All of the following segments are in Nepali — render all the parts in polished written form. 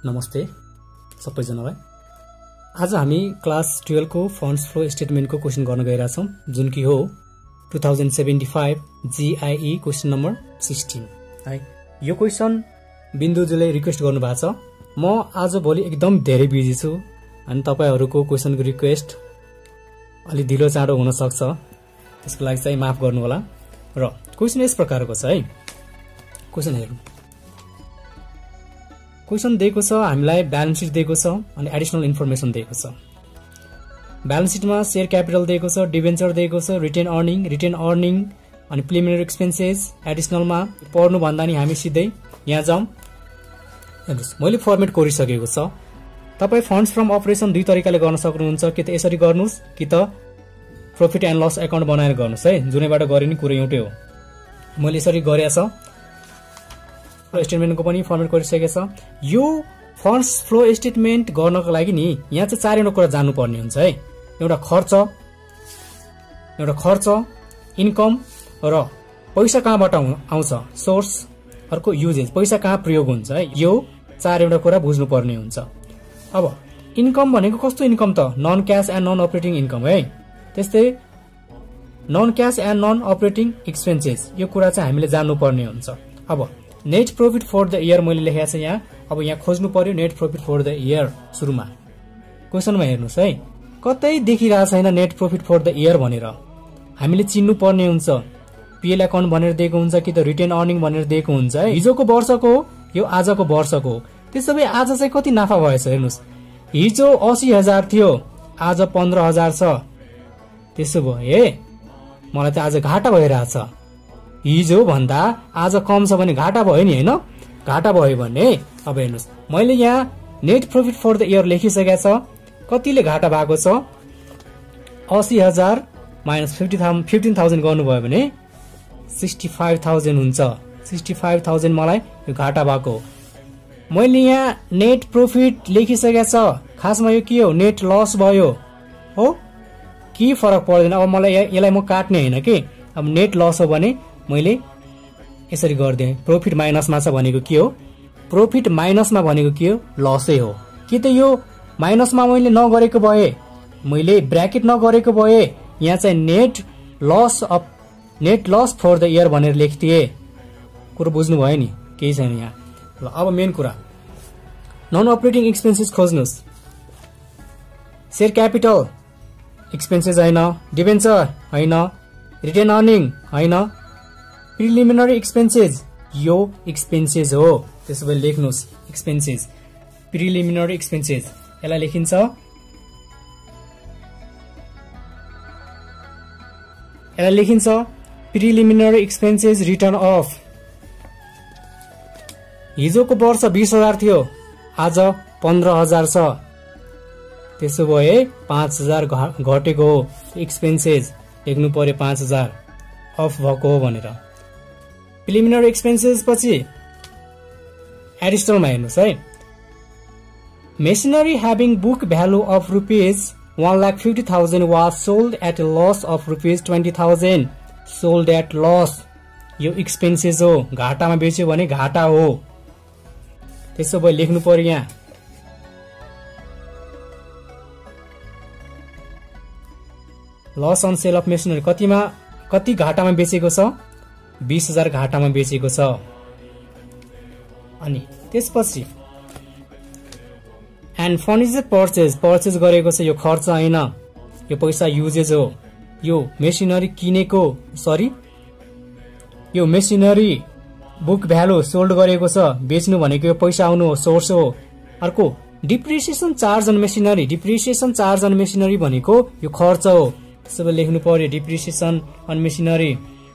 नमस्ते सबैजनालाई। आज हामी क्लास 12 को फंड्स फ्लो स्टेटमेंट को क्वेश्चन गर्न गइरा छौं, जुन कि हो 2075 GIE क्वेश्चन नम्बर 16 है। यो क्वेश्चन बिन्दुजुले रिक्वेस्ट गर्नु भएको छ। म आज भोलि एकदम धेरै बिजी छु अनि तपाईहरुको क्वेश्चनको रिक्वेस्ट अलि ढिलो चाँडो हुन सक्छ, त्यसको लागि चाहिँ माफ गर्नु होला। र क्वेश्चन यस प्रकारको छ है। क्वेश्चन हेरौं। क्वेश्चन दिएको छ, हामीलाई ब्यालेन्स शीट दिएको छ अनि एडिशनल इन्फर्मेसन दिएको छ। ब्यालेन्स शीटमा शेयर क्यापिटल दिएको छ, डिबेन्चर दिएको छ, रिटेन अर्निङ अनि प्रिलिमिनरी एक्सपेन्सेस। एडिशनलमा पढ्नु भन्दा नि हामी सिधै यहाँ जाउँ। हेर्नुस्, मैले फर्मेट कोरिसकेको छ। तपाई फन्ड्स फ्रम अपरेसन दुई तरिकाले गर्न सक्नुहुन्छ, कि त यसरी गर्नुस् कि त प्रॉफिट एन्ड लस अकाउन्ट बनाएर गर्नुस् है। जुनैबाट गरे नि कुरा एउटै हो। मैले यसरी गरेछ। स्टेटमेन्टको पनि फर्मेट गरिसकेको छ। यो फन्ड्स फ्लो स्टेटमेन्ट गर्नको लागि नि यहाँ चाहिँ चारवटा कुरा जान्नु पर्ने हुन्छ है। एउटा खर्च, इन्कम र पैसा कहाँबाट आउँछ, सोर्स, अर्को युजेज, पैसा कहाँ प्रयोग हुन्छ है। यो चारवटा कुरा बुझ्नु पर्ने हुन्छ। अब इन्कम भनेको कस्तो इन्कम त? Non cash and non operating income है। त्यस्तै non cash and non operating expenses, यो कुरा चाहिँ हामीले जान्नु पर्ने हुन्छ। अब net profit for the year मैले लेखेको छ यहाँ। अब यहाँ खोज्नु पर्यो net profit for the year. सुरुमा क्वेशनमा हेर्नुस् है, कतै देखिरहेको छैन net profit for the year भनेर। हामीले चिन्नु पर्ने हुन्छ पीएल अकाउन्ट भनेर दिएको हुन्छ कि त रिटेन अर्निङ भनेर दिएको हुन्छ है। हिजोको वर्षको यो आजको वर्षको। त्यसो भए आज चाहिँ कति नाफा भएछ हेर्नुस्। हिजो 80,000 थियो, आज 15,000 छ। त्यसो भए मलाई त आज घाटा भइरहेछ। हिजो भन्दा आज कम छ भने घाटा भयो नि हैन। घाटा भयो भने अब हेर्नुस्, मैले यहाँ net profit for the year लेखिसकेको छ। कतिले घाटा भएको छ? 80,000 माइनस 15,000 गर्नुभयो भने 65,000 हुन्छ। 65,000 मलाई यो घाटा भएको। मैले यहाँ नेट प्रॉफिट लेखिसकेको छ। खासमा यो के हो? नेट लस भयो हो। के फरक पर्दैन। अब मलाई यसलाई म काट्ने हैन के। अब नेट लस हो भने मैले यसरी गर्दिएँ। प्रॉफिट माइनसमा छ भनेको के हो? प्रॉफिट माइनसमा भनेको के हो? लसै हो। कि त यो माइनसमा मैले नगरेको भए, मैले ब्र्याकेट नगरेको भए यहाँ चाहिँ net loss for the year भनेर लेख्दिए। कुरो बुझ्नु भयो नि? केही छैन यहाँ। ल अब मेन कुरा, नन अपरेटिङ एक्सपेन्सेस खोज्नुस्। शेयर क्यापिटल एक्सपेन्सेस हैन, डिबेन्चर हैन, रिटेन अर्निङ हैन, प्रिलिमिनरी एक्सपेन्सेस यो एक्सपेन्सेस हो। त्यसो भए लेख्नुस् एक्सपेन्सेस, प्रिलिमिनरी एक्सपेन्सेस। यसलाई लेखिन्छ प्रिलिमिनरी एक्सपेन्सेस रिटर्न अफ। हिजोको वर्ष 20,000 थियो, आज 15,000 छ। त्यसो भए 5,000 घटेको हो। एक्सपेन्सेस लेख्नु पर्यो 5,000 अफ भएको हो भनेर। प्रिलिमिनरी एक्सपेन्सेस पछि एडिशनलमा हेर्नुस् है। Machinery having book value of rupees 1,50,000 was sold at a loss of rupees 20,000। Sold at loss यो एक्सपेन्सेस हो। घाटामा बेच्यो भने घाटा हो। त्यसो भए लेख्नु पर्यो यहाँ loss on sale of machinery. कति घाटामा बेचेको छ? 20,000 घाटामा बेचेको छ। अनि त्यसपछि एन्ड फर्निचर पर्चेज गरेको छ। यो खर्च हैन, यो पैसा युजेज हो। यो मेसिनरी किनेको, यो मेसिनरी बुक भ्यालु सोल्ड गरेको छ। बेच्नु भनेको यो पैसा आउनु हो, सोर्स हो। अर्को depreciation charge on machinery. Depreciation charge on machinery भनेको यो खर्च हो। त्यसो भए लेख्नु पर्यो depreciation on machinery.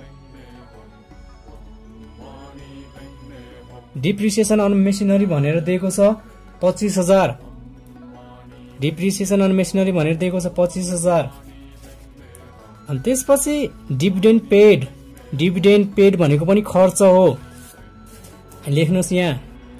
Depreciation on machinery भनेर दिएको छ 25,000। डिप्रिसिएसन अन मेसिनरी भनेर दिएको छ 25,000। अनि त्यसपछि डिभिडेन्ड पेड भनेको पनि खर्च हो। लेख्नुस् यहाँ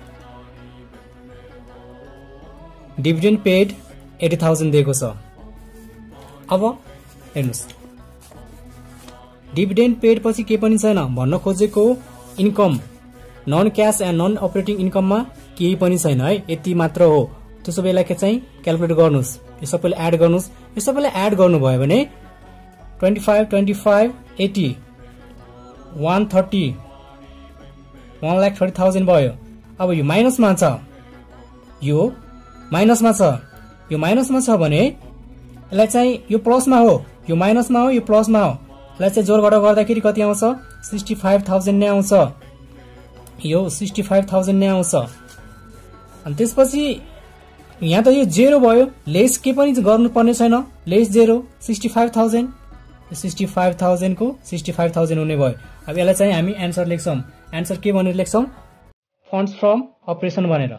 डिभिडेन्ड पेड 80,000 दिएको छ। अब हेर्नुस्, डिभिडेन्ड पेड पछि के पनि छैन। भन्न खोजेको income non cash and non operating इन्कममा केही पनि छैन है, यति मात्र हो। त्यसो बेला के चाहिँ क्याल्कुलेट गर्नुस्, यो सबैले एड गर्नुस्। यो सबैले एड गर्नुभयो भने 25 25 80 130 1,30,000 भयो। अब यो माइनसमा छ, यो माइनसमा छ, यो माइनसमा छ भने यसलाई चाहिँ यो प्लसमा हो, यो माइनसमा हो, यो प्लसमा हो। यसलाई चाहिँ जोड गर्दाखेरि कति आउँछ? 65,000 नै आउँछ, यो 65,000 नै आउँछ। अनि त्यसपछि यहाँ त यो 0 भयो, लेस के पनि गर्नुपर्ने छैन, लेस 0 65,000, 65,000 को 65,000 हुने भयो। अब यसलाई चाहिँ हामी एन्सर लेख्छौं। एन्सर के भनेर लेख्छौं? फन्ड्स फ्रम अपरेसन भनेर।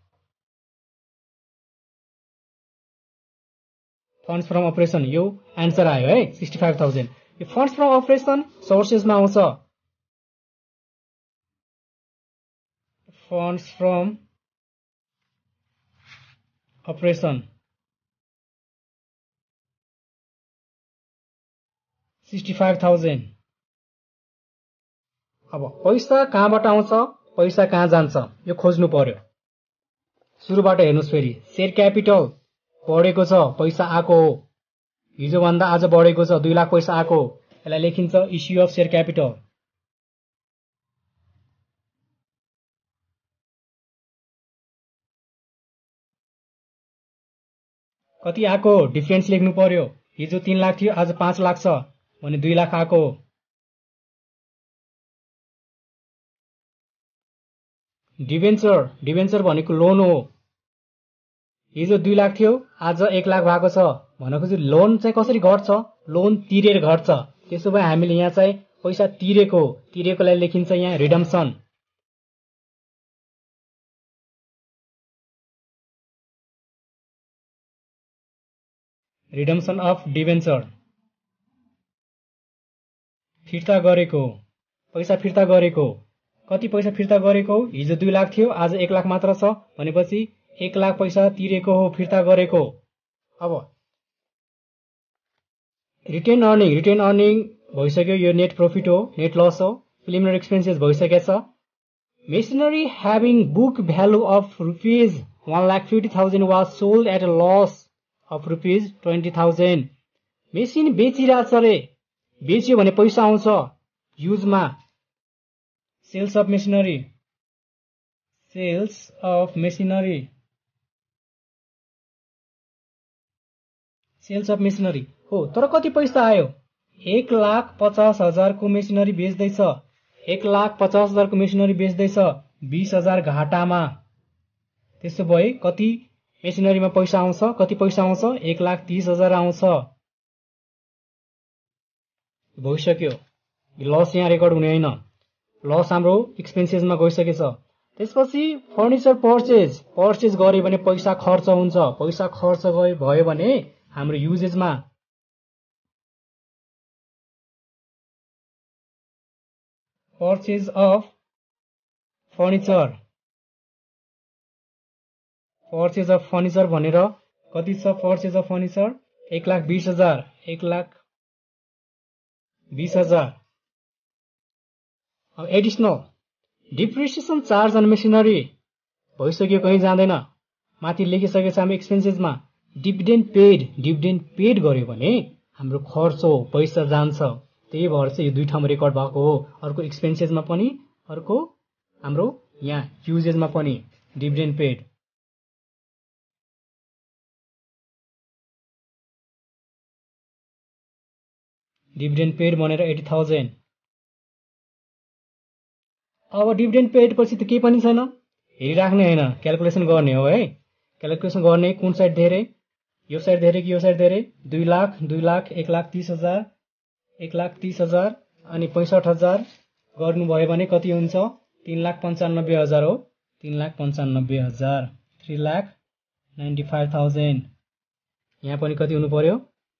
फन्ड्स फ्रम अपरेसन यो एन्सर आयो है 65,000। यो फन्ड्स फ्रम अपरेसन सोर्सेसमा आउँछ। Funds from operation 65,000। अब पैसा कहाँबाट आउँछ, पैसा कहाँ जान्छ, यो खोज्नु पर्यो। सुरुबाट हेर्नुस्, फेरि शेयर क्यापिटल बढेको छ, पैसा आएको हो, हिजो भन्दा आज बढेको छ, 2 लाख पैसा आएको हो। यसलाई लेखिन्छ इस्यु अफ शेयर क्यापिटल। कति आएको डिफरेन्स लेख्नु पर्यो। हिजो 3 लाख थियो, आज 5 लाख छ भने 2 लाख आएको हो। डिबेन्चर, डिबेन्चर भनेको लोन हो। हिजो 2 लाख थियो, आज 1 लाख भएको छ भनेको लोन चाहिँ कसरी घट्छ? लोन तिरेर घट्छ। त्यसो भए हामीले यहाँ चाहिँ पैसा तिरेकोलाई लेखिन्छ यहाँ रिडम्सन। Redemption of debenture. फिर्ता गरेको, पैसा फिर्ता गरेको। कति पैसा फिर्ता गरेको? हिजो 2 लाख थियो, आज 1 लाख मात्र छ भनेपछि 1 लाख पैसा तिरेको हो, फिर्ता गरेको। अब रिटेन अर्निङ, रिटेन अर्निङ भइसक्यो, यो नेट प्रॉफिट हो, नेट लस हो। प्रिलिमिनरी एक्सपेन्सेस भइसकेको छ। Machinery having book value of rupees 1,50,000 was sold at a loss of rupees 20,000। Machine बेचिरहेछ रे, बेच्यो भने पैसा आउँछ युजमा। Sales of machinery, sales of machinery, sales of machinery हो। तर कति पैसा आयो? 1,50,000 को मेसिनरी बेच्दैछ, 1,50,000 को मेसिनरी बेच्दैछ 20,000 घाटामा। त्यसो भए कति मेसिनरीमा पैसा आउँछ? कति पैसा आउँछ? 1,30,000 आउँछ। भइसक्यो। लस यहाँ रेकर्ड हुने होइन, लस हाम्रो एक्सपेन्सेसमा गइसकेछ। त्यसपछि फर्निचर पर्चेज, पर्चेज गरे भने पैसा खर्च हुन्छ, पैसा खर्च भयो भने हाम्रो युजेजमा। Purchase of furniture, purchase of furniture भनेर कति छ? Purchase of furniture 1,20,000, 1,20,000। अब additional depreciation charge on machinery भइसक्यो, कहीँ जाँदैन, माथि लेखिसकेछ हामी एक्सपेन्सेसमा। डिभिडेन्ड पेड, डिभिडेन्ड पेड गर्यो भने हाम्रो खर्च हो, पैसा जान्छ। त्यही भएर चाहिँ यो 2 ठाउँमा रेकर्ड भएको हो, अर्को एक्सपेन्सेसमा पनि, अर्को हाम्रो यहाँ युजेजमा पनि। डिभिडेन्ड पेड, डिभिडेन्ड पेड भनेर 80,000। अब डिभिडेन्ड पेड पछि त केही पनि छैन, हेरिराख्ने होइन, क्याल्कुलेसन गर्ने हो है। क्याल्कुलेसन गर्ने कुन साइड धेरै, यो साइड धेरै कि यो साइड धेरै? 2 लाख, 2 लाख, 1,30,000, 1,30,000 अनि 65,000 गर्नुभयो भने कति हुन्छ? 3,95,000 हो, 3,95,000, 3,95,000। यहाँ पनि कति हुनु पर्यो?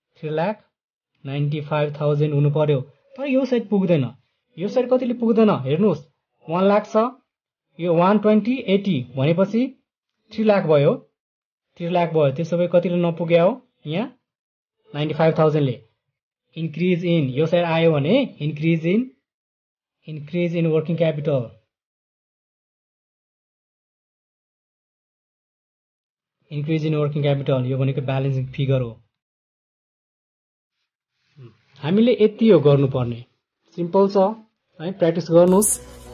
3,95,000 हुनु पर्यो। तर यो साइड पुग्दैन, यो साइड कतिले पुग्दैन हेर्नुहोस्। 1 लाख छ, यो 120 80 भनेपछि 3 लाख भयो, 3 लाख भयो। त्यसो भए कतिले नपुग्या हो? यहाँ 95,000 ले। इन्क्रिज इन, यो साइड आयो भने increase in working capital. Increase in working capital यो भनेको ब्यालेन्सिङ फिगर हो। हामीले यति हो गर्नुपर्ने, सिम्पल छ है, प्र्याक्टिस गर्नुहोस्।